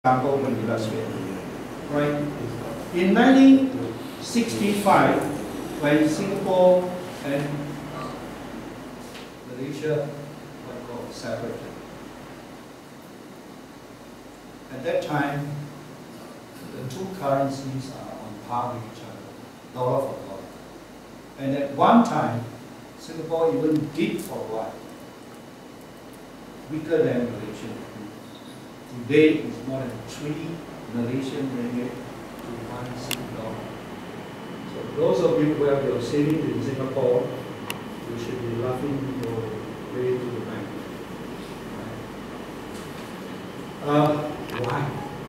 example when illustrate. Right? In 1965, when Singapore and Malaysia were separated, at that time, the two currencies are on par with each other, dollar for dollar. And at one time, Singapore even did for a while, weaker than Malaysia. Today is more than 3 Malaysian ringgit to 1 Singapore dollar. So those of you who have your savings in Singapore, you should be laughing your way to the bank. Why?